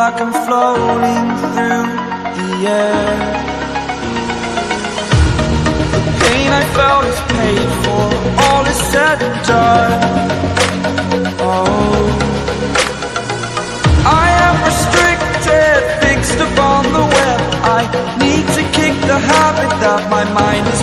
like I'm floating through the air. The pain I felt is paid for, all is said and done. Oh, I am restricted, fixed upon the web. I need to kick the habit that my mind is